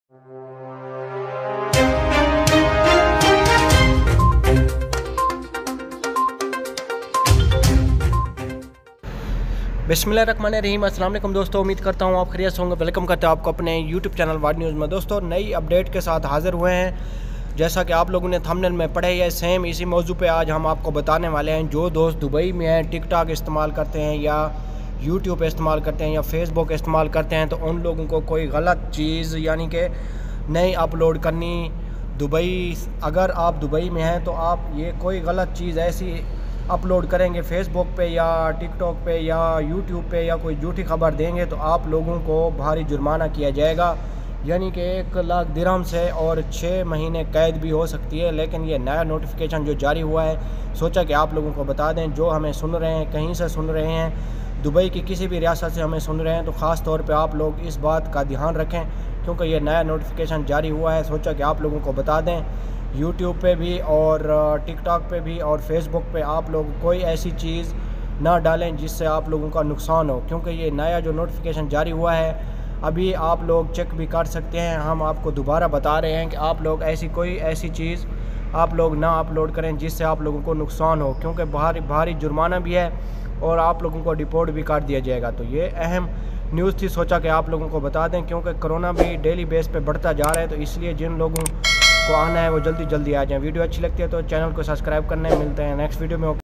बिस्मिल्लाहिर्रहमानिर्रहीम। अस्सलाम वालेकुम दोस्तों, उम्मीद करता हूँ आप खैरियत से होंगे। वेलकम करते हैं आपको अपने यूट्यूब चैनल वाड न्यूज़ में। दोस्तों, नई अपडेट के साथ हाज़िर हुए हैं। जैसा कि आप लोगों ने थंबनेल में पढ़ा ही है, सेम इसी मौजू पे आज हम आपको बताने वाले हैं। जो दोस्त दुबई में हैं, टिकटॉक इस्तेमाल करते हैं या यूट्यूब इस्तेमाल करते हैं या फेसबुक इस्तेमाल करते हैं, तो उन लोगों को कोई गलत चीज़ यानी कि नहीं अपलोड करनी। दुबई, अगर आप दुबई में हैं तो आप ये कोई गलत चीज़ ऐसी अपलोड करेंगे फेसबुक पे या टिकटॉक पे या यूट्यूब पे या कोई झूठी खबर देंगे तो आप लोगों को भारी जुर्माना किया जाएगा, यानी कि 1 लाख दिरहम से और 6 महीने कैद भी हो सकती है। लेकिन ये नया नोटिफिकेशन जो जारी हुआ है, सोचा कि आप लोगों को बता दें। जो हमें सुन रहे हैं, कहीं से सुन रहे हैं, दुबई की किसी भी रियासत से हमें सुन रहे हैं, तो ख़ास तौर पे आप लोग इस बात का ध्यान रखें क्योंकि ये नया नोटिफिकेशन जारी हुआ है। सोचा कि आप लोगों को बता दें। यूट्यूब पे भी और टिकटॉक पे भी और फेसबुक पे आप लोग कोई ऐसी चीज़ ना डालें जिससे आप लोगों का नुकसान हो, क्योंकि ये नया जो नोटिफिकेशन जारी हुआ है अभी आप लोग चेक भी कर सकते हैं। हम आपको दोबारा बता रहे हैं कि आप लोग कोई ऐसी चीज़ आप लोग ना अपलोड करें जिससे आप लोगों को नुकसान हो, क्योंकि भारी जुर्माना भी है और आप लोगों को डिपोर्ट भी कर दिया जाएगा। तो ये अहम न्यूज़ थी, सोचा कि आप लोगों को बता दें, क्योंकि कोरोना भी डेली बेस पे बढ़ता जा रहा है। तो इसलिए जिन लोगों को आना है वो जल्दी आ जाएं। वीडियो अच्छी लगती है तो चैनल को सब्सक्राइब करना है। मिलते हैं नेक्स्ट वीडियो में।